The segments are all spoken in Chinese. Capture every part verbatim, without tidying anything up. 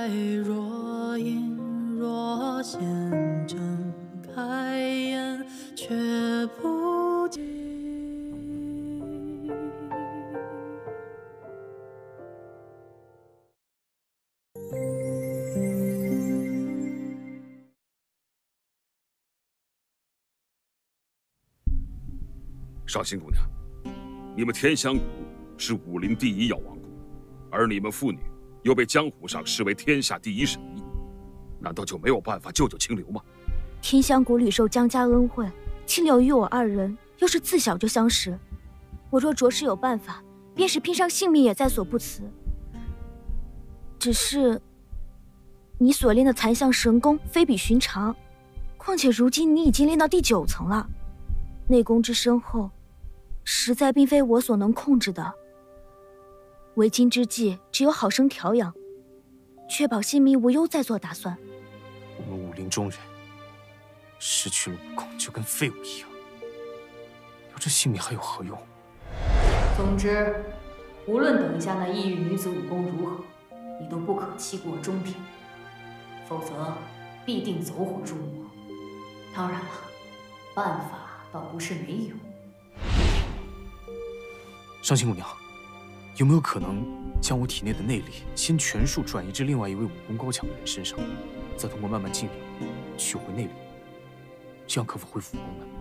来若隐若现，睁开眼却不及。 绍兴姑娘，你们天香谷是武林第一药王谷，而你们妇女又被江湖上视为天下第一神医，难道就没有办法救救清流吗？ 天香谷屡受江家恩惠，清流与我二人又是自小就相识，我若着实有办法，便是拼上性命也在所不辞。只是，你所练的残象神功非比寻常，况且如今你已经练到第九层了，内功之深厚，实在并非我所能控制的。为今之计，只有好生调养，确保性命无忧再做打算。 我们武林中人失去了武功，就跟废物一样，留着性命还有何用？ 总之，无论等一下那异域女子武功如何，你都不可欺过中品，否则必定走火入魔。当然了，办法倒不是没有。 绍兴姑娘，有没有可能将我体内的内力先全数转移至另外一位武功高强的人身上，再通过慢慢静养取回内力？这样可否恢复武功呢？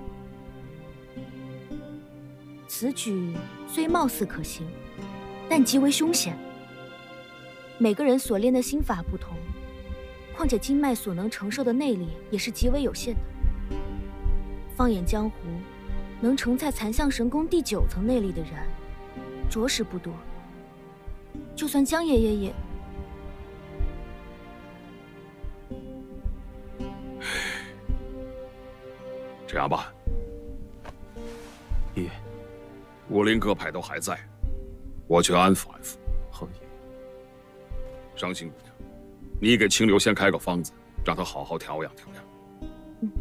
此举虽貌似可行，但极为凶险。每个人所练的心法不同，况且经脉所能承受的内力也是极为有限的。放眼江湖，能承载残象神功第九层内力的人，着实不多。就算江爷爷也…… 这样吧， 爷爷， 武林各派都还在，我去安抚安抚。 好的，爷爷。 伤心姑娘，你给清流先开个方子，让他好好调养调养。 嗯。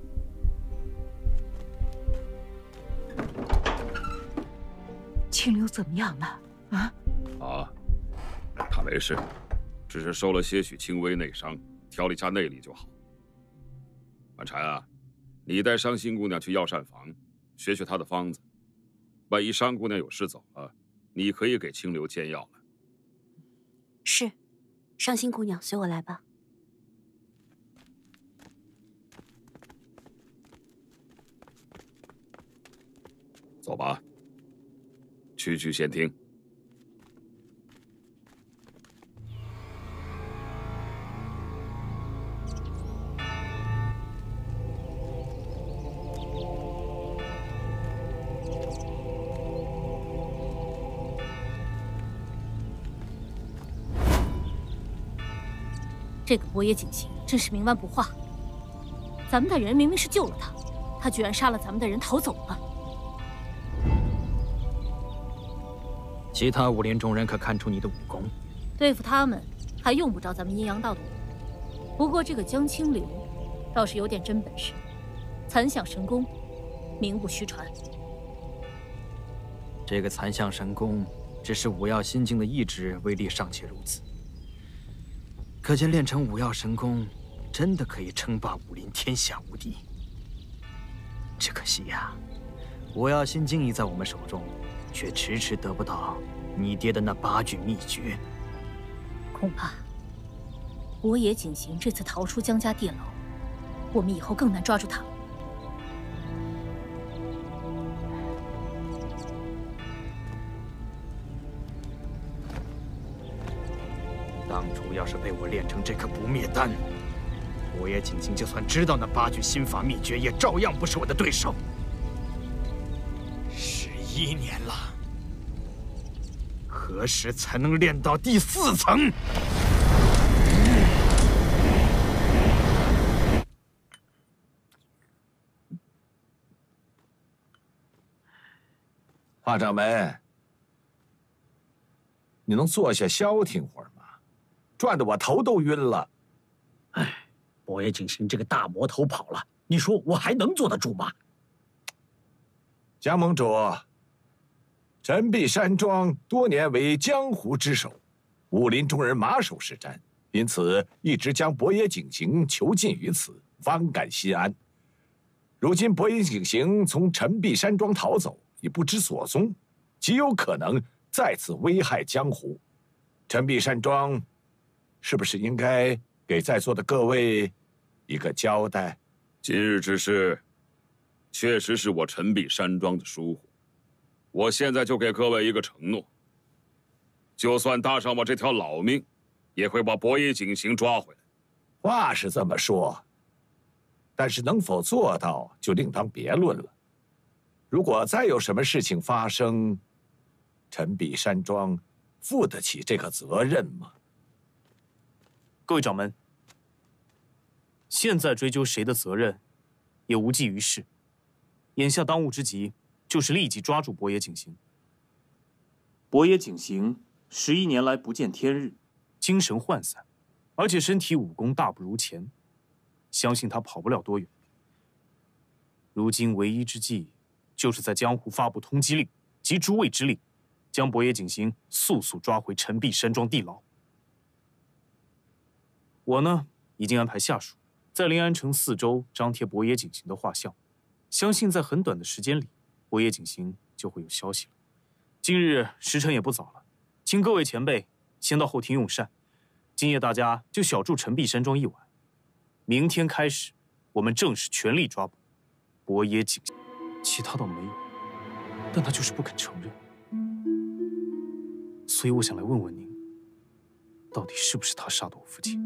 清流怎么样了？啊？ 啊，他没事，只是受了些许轻微内伤，调理下内力就好。婉禅啊，你带伤心姑娘去药膳房，学学她的方子。万一伤姑娘有事走了，你可以给清流煎药了。 是，伤心姑娘，随我来吧。 走吧，区区闲听。 这个博野景行真是冥顽不化。咱们的人明明是救了他，他居然杀了咱们的人逃走了。 其他武林中人可看出你的武功？ 对付他们还用不着咱们阴阳道的武。不过这个江清流倒是有点真本事，残响神功，名不虚传。 这个残象神功只是五曜心经的一支，威力尚且如此。可见练成五曜神功，真的可以称霸武林，天下无敌。只可惜呀、啊，五曜心经已在我们手中，却迟迟得不到你爹的那八句秘诀。 恐怕博野景行这次逃出江家地牢，我们以后更难抓住他了。 当初要是被我练成这颗不灭丹，博野景行就算知道那八句心法秘诀，也照样不是我的对手。十一年了，何时才能练到第四层？ 华掌门，你能坐下消停会儿吗？转得我头都晕了。 哎，博野景行这个大魔头跑了，你说我还能坐得住吗？ 江盟主，振臂山庄多年为江湖之首，武林中人马首是瞻， 因此一直将伯爷景行囚禁于此，方敢心安。如今伯爷景行从陈璧山庄逃走，已不知所踪，极有可能再次危害江湖。陈璧山庄，是不是应该给在座的各位一个交代？ 今日之事，确实是我陈璧山庄的疏忽。我现在就给各位一个承诺，就算搭上我这条老命，也会把伯爷景行抓回来。 话是这么说，但是能否做到，就另当别论了。如果再有什么事情发生，陈璧山庄负得起这个责任吗？ 各位掌门，现在追究谁的责任，也无济于事。眼下当务之急就是立即抓住伯爷景行。伯爷景行十一年来不见天日，精神涣散，而且身体武功大不如前，相信他跑不了多远。如今唯一之计，就是在江湖发布通缉令及诸位之令，将伯爷景行速速抓回陈璧山庄地牢。我呢，已经安排下属在临安城四周张贴伯爷景行的画像，相信在很短的时间里，伯爷景行就会有消息了。今日时辰也不早了，请各位前辈先到后厅用膳，今夜大家就小住陈璧山庄一晚。明天开始，我们正式全力抓捕伯爷景行。其他倒没有，但他就是不肯承认。所以我想来问问您，到底是不是他杀的我父亲？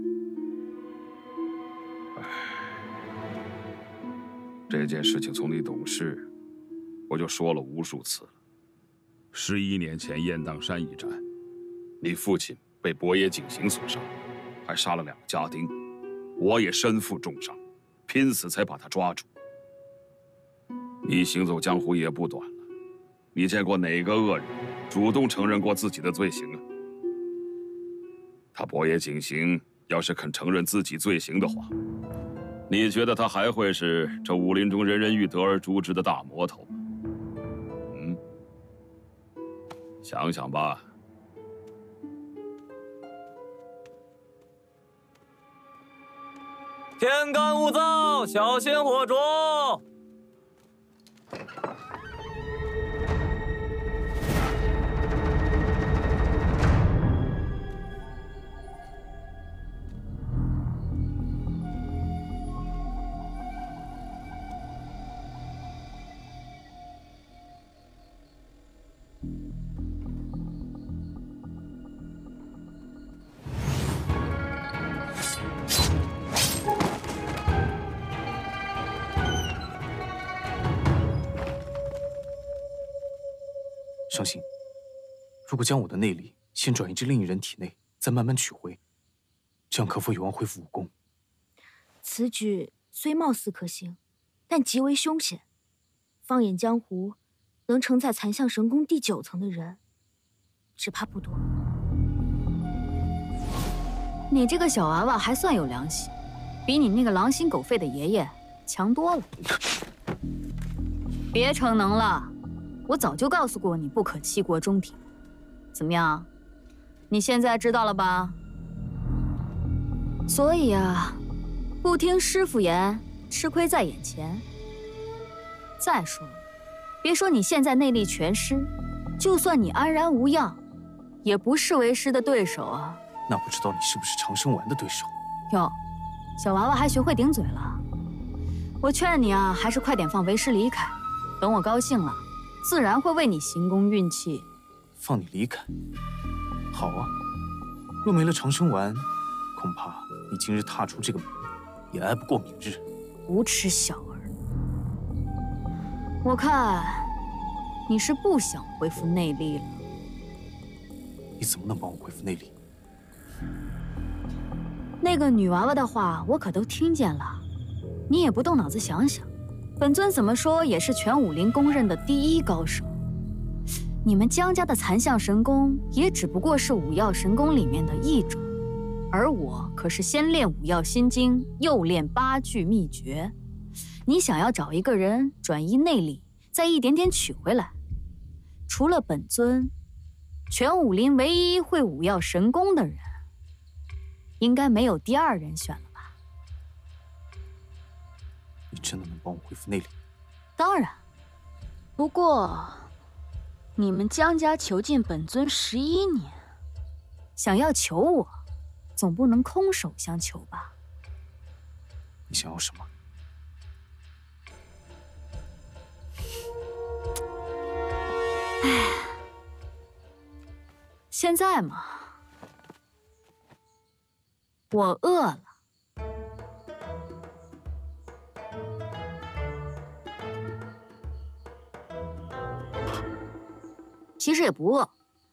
这件事情从你懂事，我就说了无数次了。十一年前雁荡山一战，你父亲被伯爷景行所杀，还杀了两个家丁，我也身负重伤，拼死才把他抓住。你行走江湖也不短了，你见过哪个恶人主动承认过自己的罪行啊？他伯爷景行要是肯承认自己罪行的话，你觉得他还会是这武林中人人欲得而诛之的大魔头吗？嗯，想想吧。 天干物燥，小心火烛。 伤心，如果将我的内力先转移至另一人体内，再慢慢取回，这样可否有望恢复武功？ 此举虽貌似可行，但极为凶险。放眼江湖，能承载残象神功第九层的人，只怕不多。 你这个小娃娃还算有良心，比你那个狼心狗肺的爷爷强多了。别逞能了。我早就告诉过你不可欺国中庭，怎么样？你现在知道了吧？所以啊，不听师傅言，吃亏在眼前。再说了，别说你现在内力全失，就算你安然无恙，也不是为师的对手啊。 那不知道你是不是长生丸的对手？ 哟，小娃娃还学会顶嘴了。我劝你啊，还是快点放为师离开，等我高兴了。自然会为你行宫运气。 放你离开，好啊。若没了长生丸，恐怕你今日踏出这个门，也挨不过明日。 无耻小儿，我看你是不想恢复内力了。 你怎么能帮我恢复内力？ 那个女娃娃的话，我可都听见了。你也不动脑子想想。本尊怎么说也是全武林公认的第一高手，你们江家的残象神功也只不过是五曜神功里面的一种，而我可是先练五曜心经，又练八句秘诀。你想要找一个人转移内力，再一点点取回来，除了本尊，全武林唯一会五曜神功的人， 应该没有第二人选了吧？ 你真的能帮我恢复内力？ 当然。不过，你们江家囚禁本尊十一年，想要求我，总不能空手相求吧？ 你想要什么？ 唉，现在嘛，我饿了。其实也不饿，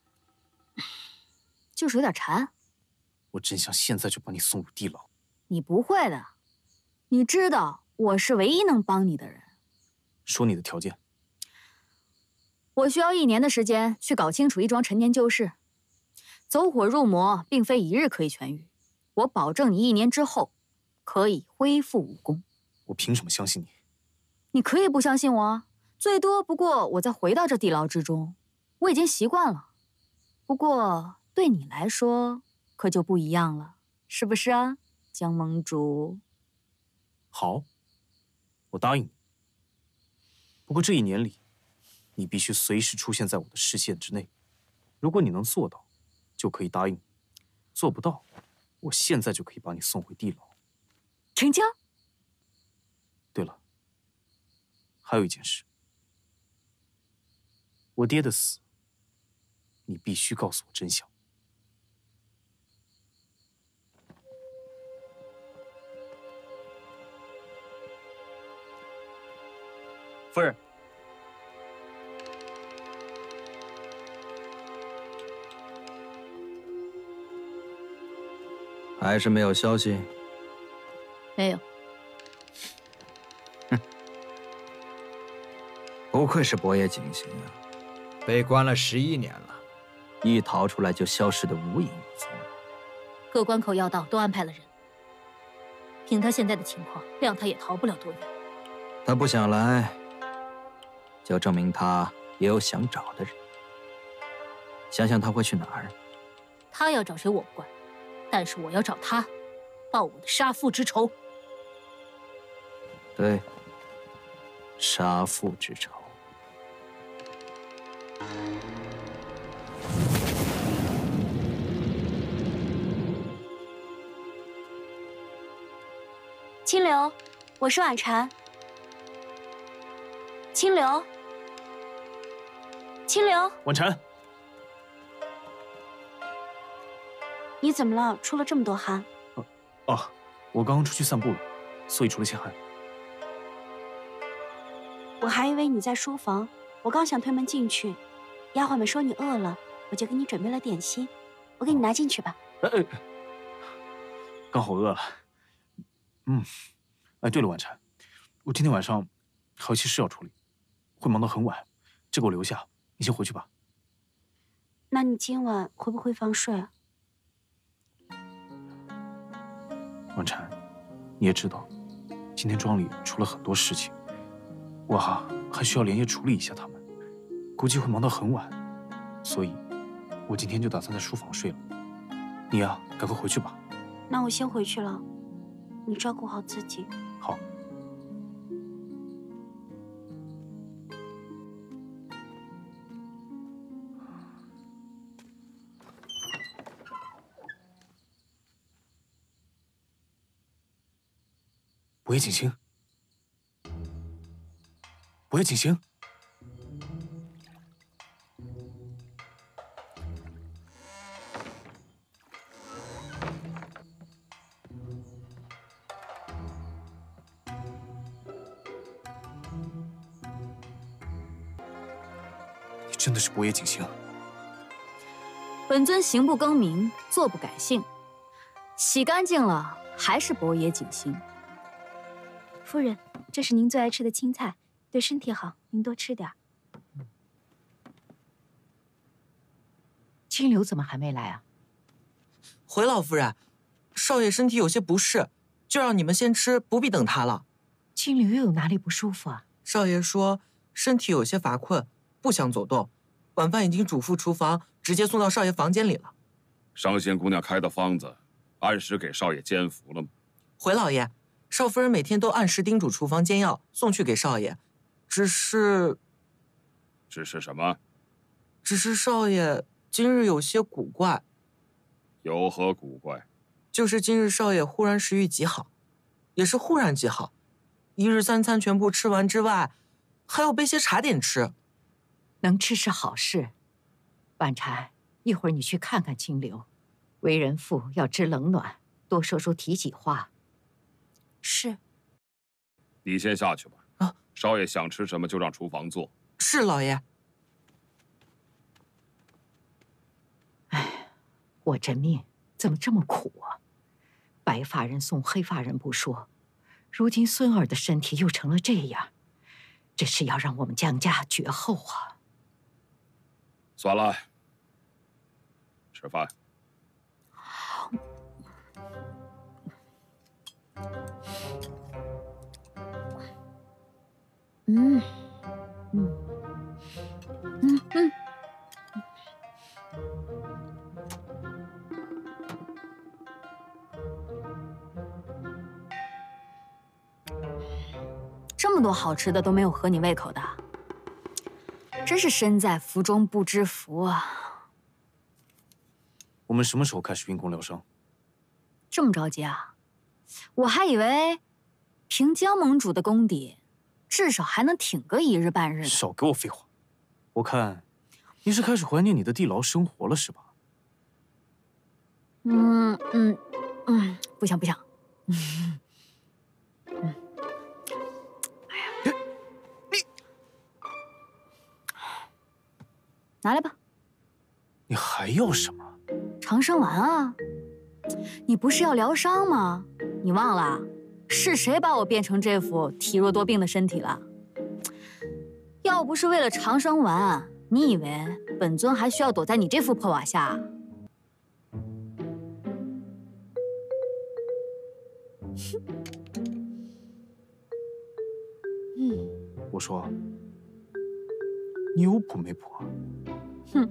就是有点馋。 我真想现在就把你送入地牢。 你不会的，你知道我是唯一能帮你的人。 说你的条件。 我需要一年的时间去搞清楚一桩陈年旧事。走火入魔并非一日可以痊愈，我保证你一年之后可以恢复武功。 我凭什么相信你？ 你可以不相信我啊，最多不过我再回到这地牢之中。我已经习惯了，不过对你来说可就不一样了，是不是啊，江盟主？ 好，我答应你。不过这一年里，你必须随时出现在我的视线之内。如果你能做到，就可以答应你；做不到，我现在就可以把你送回地牢。 成交。 对了，还有一件事，我爹的死。你必须告诉我真相。 夫人， 还是没有消息？ 没有。 哼，不愧是伯爷景行啊，被关了十一年了。一逃出来就消失得无影无踪。 各关口要道都安排了人，凭他现在的情况，谅他也逃不了多远。 他不想来，就证明他也有想找的人。想想他会去哪儿？ 他要找谁我不管，但是我要找他，报我的杀父之仇。 对，杀父之仇。 清流，我是婉婵。清流，清流， 婉婵， 你怎么了？出了这么多汗？ 哦、啊啊，我刚刚出去散步了，所以出了些汗。 我还以为你在书房，我刚想推门进去，丫鬟们说你饿了，我就给你准备了点心，我给你拿进去吧。 哎哎，刚好饿了。嗯，哎，对了，婉婵，我今天晚上还有些事要处理，会忙到很晚，这个我留下，你先回去吧。 那你今晚会不会放睡啊？ 婉婵，你也知道，今天庄里出了很多事情，我哈还需要连夜处理一下他们，估计会忙到很晚，所以，我今天就打算在书房睡了。你呀，赶快回去吧。 那我先回去了。你照顾好自己。 好。伯爷景行，伯爷景行。真的是伯爷景行。 本尊行不更名，坐不改姓，洗干净了还是伯爷景行。 夫人，这是您最爱吃的青菜，对身体好，您多吃点。 清流怎么还没来啊？ 回老夫人，少爷身体有些不适，就让你们先吃，不必等他了。 清流又有哪里不舒服啊？ 少爷说身体有些乏困，不想走动。晚饭已经嘱咐厨房，直接送到少爷房间里了。 上仙姑娘开的方子， 按时给少爷煎服了吗？ 回老爷，少夫人每天都按时叮嘱厨房煎药，送去给少爷。只是， 只是什么？ 只是少爷今日有些古怪。 有何古怪？ 就是今日少爷忽然食欲极好，也是忽然极好，一日三餐全部吃完之外，还要备些茶点吃。 能吃是好事。婉婵，一会儿你去看看清流，为人妇要知冷暖，多说说体己话。 是。 你先下去吧。 啊， 少爷想吃什么就让厨房做。 是老爷。 哎，我这命怎么这么苦啊？白发人送黑发人不说，如今孙儿的身体又成了这样，这是要让我们江家绝后啊！ 算了，吃饭。 嗯，嗯，嗯嗯。 这么多好吃的都没有合你胃口的，真是身在福中不知福啊！ 我们什么时候开始运功疗伤？ 这么着急啊？我还以为凭江盟主的功底，至少还能挺个一日半日的。 少给我废话！我看你是开始怀念你的地牢生活了，是吧？ 嗯嗯嗯，不想不想。嗯嗯，哎呀，你拿来吧。 你还要什么？ 长生丸啊！你不是要疗伤吗？你忘了，是谁把我变成这副体弱多病的身体了？要不是为了长生丸，你以为本尊还需要躲在你这副破瓦下？ 嗯，我说，你有谱没谱啊？ 哼。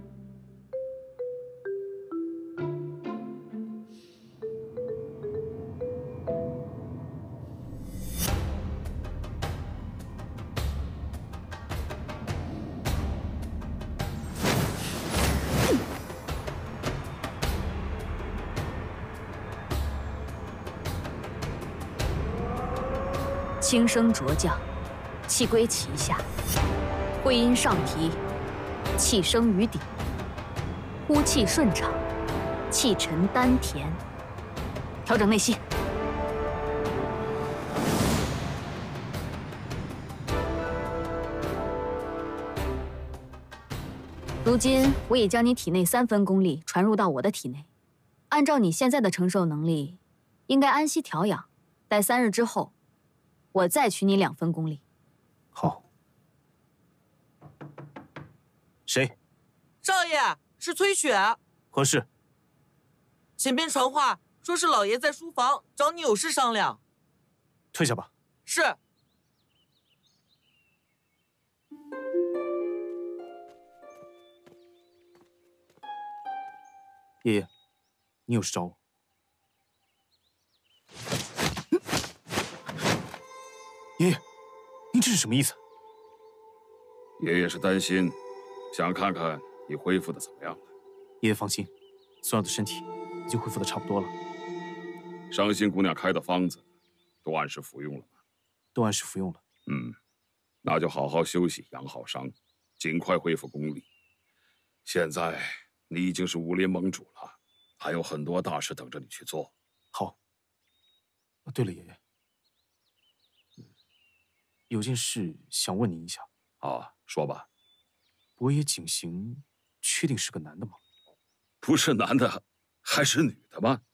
轻声浊降，气归脐下；会阴上提，气升于底；呼气顺畅，气沉丹田。调整内息。如今我已将你体内三分功力传入到我的体内，按照你现在的承受能力，应该安息调养，待三日之后。我再取你两分功力。 好。谁？ 少爷，是崔雪。 何事？ 前边传话说是老爷在书房找你有事商量。 退下吧。 是。 爷爷，你有事找我。爷爷，您这是什么意思？ 爷爷是担心，想看看你恢复的怎么样了。 爷爷放心，孙儿的身体已经恢复的差不多了。 伤心姑娘开的方子，都按时服用了吗？ 都按时服用了。 嗯，那就好好休息，养好伤，尽快恢复功力。现在你已经是武林盟主了，还有很多大事等着你去做。 好。啊，对了，爷爷。有件事想问您一下。 啊，说吧。 伯爷景行确定是个男的吗？ 不是男的，还是女的吗？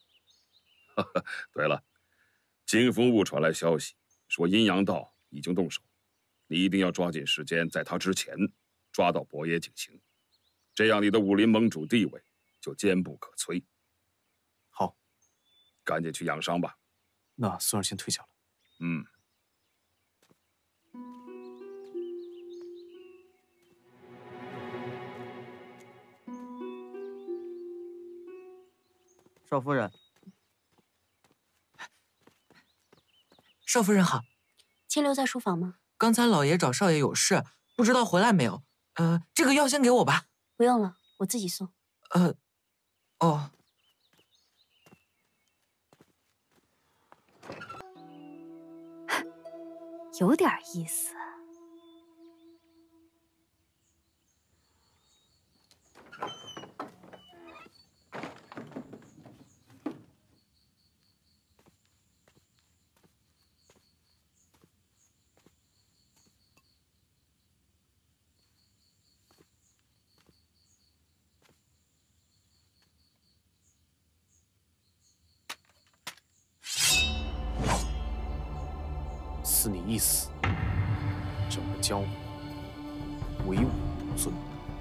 对了，金风雾传来消息，说阴阳道已经动手，你一定要抓紧时间，在他之前抓到伯爷景行，这样你的武林盟主地位就坚不可摧。 好， 赶紧去养伤吧。 那孙儿先退下了。 嗯。 少夫人， 少夫人好。 清流在书房吗？ 刚才老爷找少爷有事，不知道回来没有。呃，这个药先给我吧。 不用了，我自己送。 呃，哦。 有点意思。 似你一死，整个江湖唯我独尊。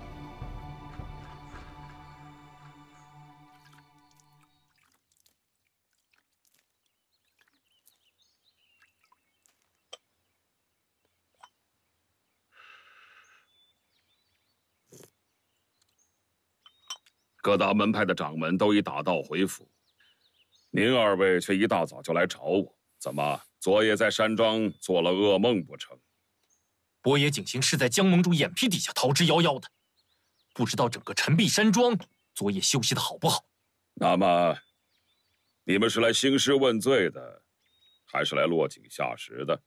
各大门派的掌门都已打道回府，您二位却一大早就来找我，怎么？ 昨夜在山庄做了噩梦不成？ 伯爷景行是在江盟主眼皮底下逃之夭夭的，不知道整个陈壁山庄昨夜休息的好不好？ 那么，你们是来兴师问罪的，还是来落井下石的？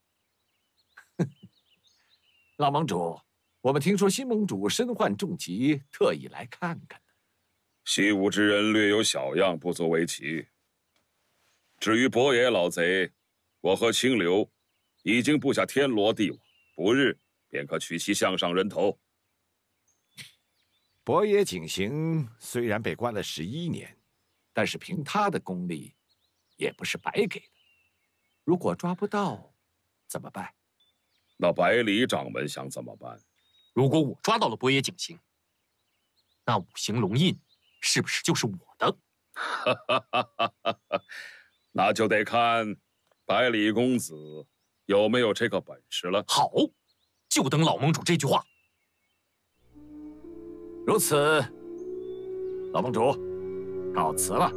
老盟主，我们听说新盟主身患重疾，特意来看看。 习武之人略有小恙，不足为奇。至于伯爷老贼， 我和清流已经布下天罗地网，不日便可取其项上人头。 伯爷景行虽然被关了十一年，但是凭他的功力，也不是白给的。如果抓不到，怎么办？ 那百里掌门想怎么办？ 如果我抓到了伯爷景行，那五行龙印是不是就是我的？ 哈哈哈哈哈！那就得看 百里公子有没有这个本事了？ 好，就等老盟主这句话。 如此，老盟主，告辞了。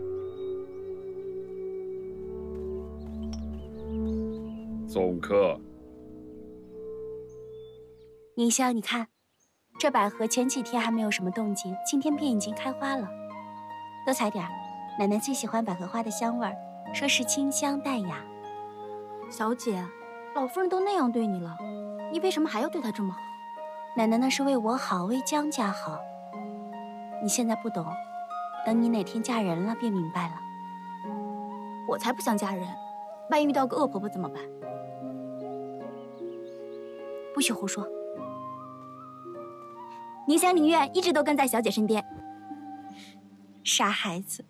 送客。 宁香，你看，这百合前几天还没有什么动静，今天便已经开花了。多采点儿，奶奶最喜欢百合花的香味儿。 说是清香淡雅。 小姐，老夫人都那样对你了，你为什么还要对她这么好？ 奶奶那是为我好，为江家好。你现在不懂，等你哪天嫁人了便明白了。 我才不想嫁人，万一遇到个恶婆婆怎么办？ 不许胡说！ 宁香宁愿一直都跟在小姐身边。 傻孩子。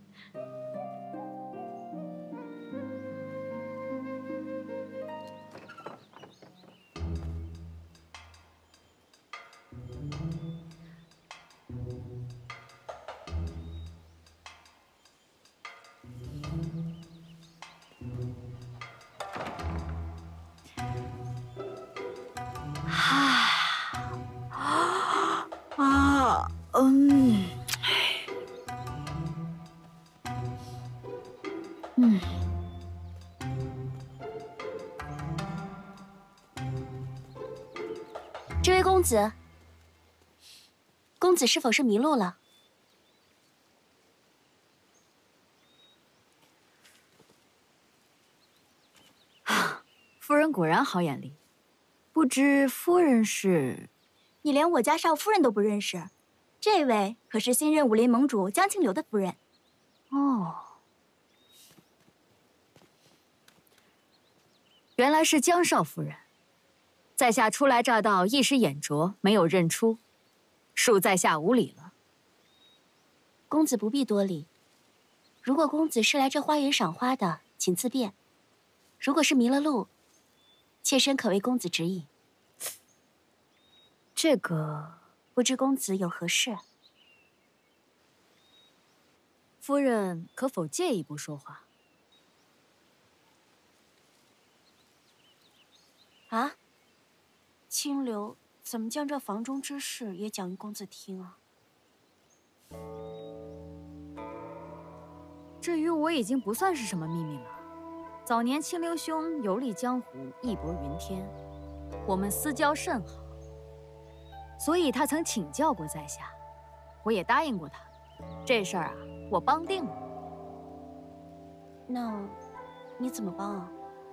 啊，嗯，嗯， 这位公子，公子是否是迷路了？ 夫人果然好眼力，不知夫人是？ 你连我家少夫人都不认识，这位可是新任武林盟主江清流的夫人。 哦，原来是江少夫人。在下初来乍到，一时眼拙，没有认出，恕在下无礼了。 公子不必多礼。如果公子是来这花园赏花的，请自便；如果是迷了路，妾身可为公子指引。 这个不知公子有何事？ 夫人可否借一步说话？ 啊？清流怎么将这房中之事也讲与公子听啊？ 这于我已经不算是什么秘密了。 早年清流兄游历江湖，义薄云天，我们私交甚好，所以他曾请教过在下，我也答应过他。这事儿啊，我帮定了。 那，你怎么帮啊？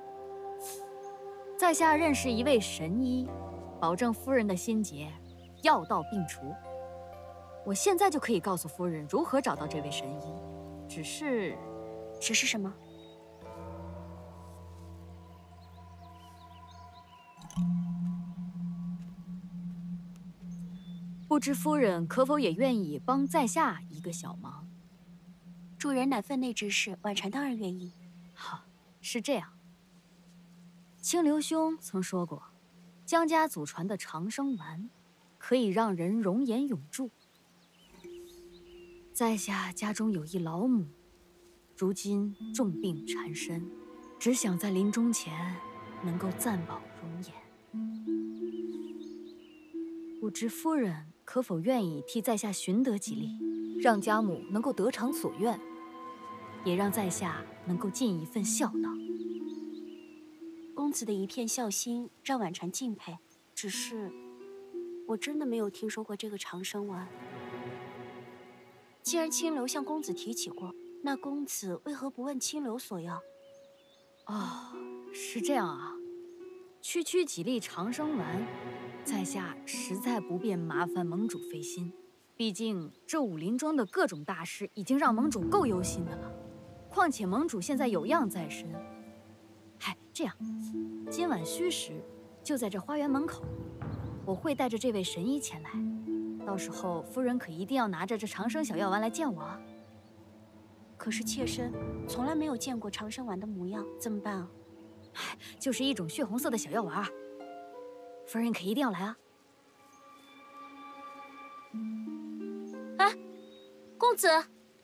在下认识一位神医，保证夫人的心结药到病除。我现在就可以告诉夫人如何找到这位神医，只是， 只是什么？ 不知夫人可否也愿意帮在下一个小忙？ 助人乃分内之事，婉婵当然愿意。 好，是这样。清流兄曾说过，江家祖传的长生丸，可以让人容颜永驻。在下家中有一老母，如今重病缠身，只想在临终前能够暂保容颜。不知夫人可否愿意替在下寻得几例，让家母能够得偿所愿，也让在下能够尽一份孝道。 公子的一片孝心让婉婵敬佩，只是我真的没有听说过这个长生丸。既然清流向公子提起过，那公子为何不问清流所要？ 哦，是这样啊。区区几粒长生丸，在下实在不便麻烦盟主费心。毕竟这武林中的各种大事已经让盟主够忧心的了，况且盟主现在有恙在身。嗨，这样，今晚戌时就在这花园门口，我会带着这位神医前来。到时候夫人可一定要拿着这长生小药丸来见我啊。 可是妾身从来没有见过长生丸的模样，怎么办啊？ 唉，就是一种血红色的小药丸，夫人可一定要来啊。 哎，公子。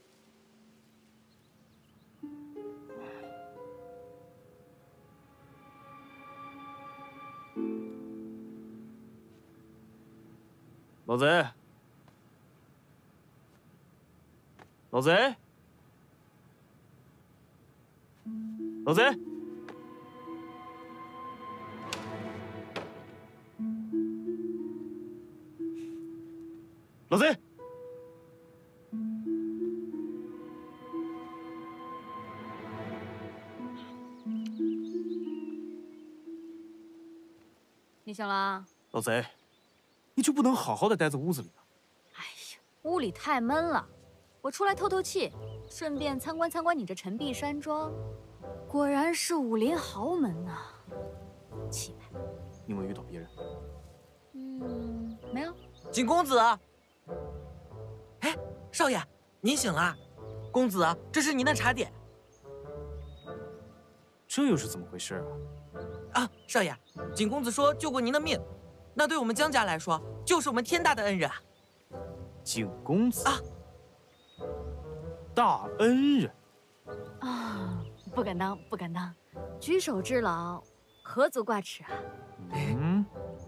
老贼，老贼，老贼，老贼， 你醒了？ 老贼。你就不能好好的待在屋子里啊？ 哎呀，屋里太闷了，我出来透透气，顺便参观参观你这陈璧山庄。果然是武林豪门呐，气派。 你有没有遇到别人？ 嗯，没有。 景公子，哎，少爷，您醒了。公子，这是您的茶点。 这又是怎么回事啊？ 啊，少爷，景公子说救过您的命。那对我们江家来说，就是我们天大的恩人啊！ 景公子啊， 大恩人啊，不敢当，不敢当，举手之劳，何足挂齿啊！ 嗯。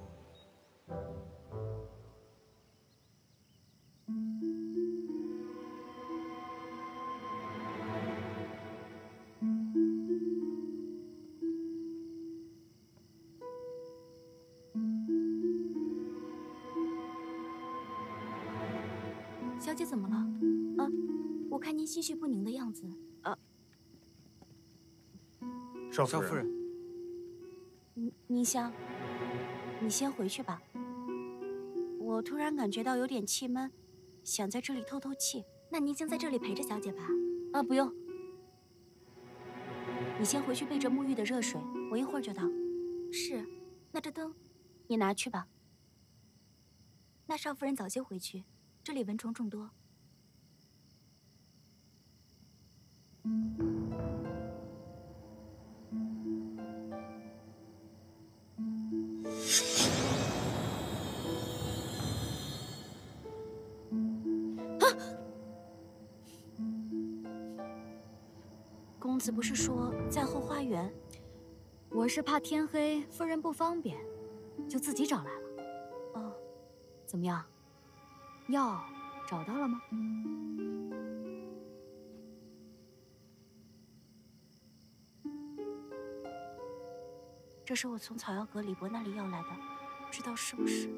小姐怎么了？啊，我看您心绪不宁的样子。啊， 少夫人。 少夫人， 宁宁香，你先回去吧。我突然感觉到有点气闷，想在这里透透气。 那您先在这里陪着小姐吧。 啊，不用。你先回去备着沐浴的热水，我一会儿就到。 是，那这灯， 你拿去吧。 那少夫人早些回去。这里蚊虫众多。 啊！公子不是说在后花园？ 我是怕天黑，夫人不方便，就自己找来了。 哦， 怎么样？药找到了吗？ 这是我从草药阁李伯那里要来的，不知道是不是？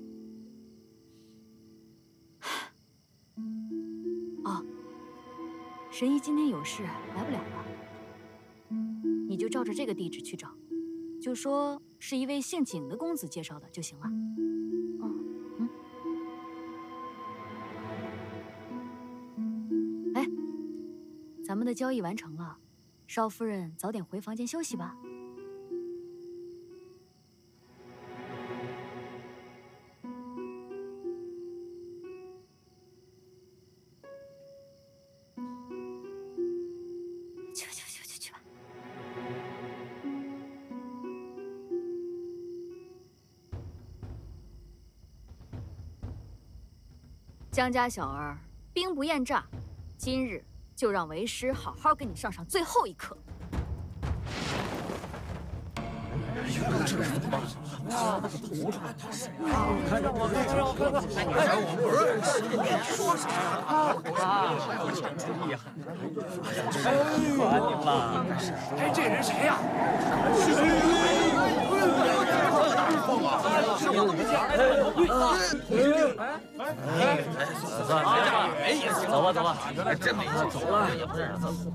哦，神医今天有事来不了了，你就照着这个地址去找，就说是一位姓景的公子介绍的就行了。嗯嗯。哎，咱们的交易完成了，少夫人早点回房间休息吧。 江家小儿，兵不厌诈，今日就让为师好好给你上上最后一课。 看着我，看着我，看着我，我不认识你，说啥啊？厉害！夸你了。哎，这人谁呀？算了，没意思，走吧，走吧，原来真没意思，走了也不认识字。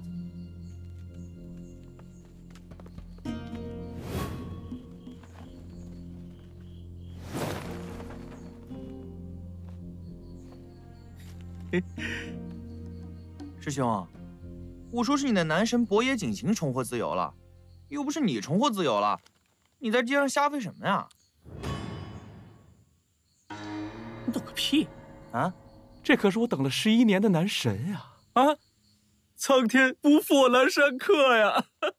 师兄，我说是你的男神博野景行重获自由了，又不是你重获自由了，你在街上瞎飞什么呀？ 你懂个屁！ 啊， 这可是我等了十一年的男神呀！啊，苍天不负我南山客呀！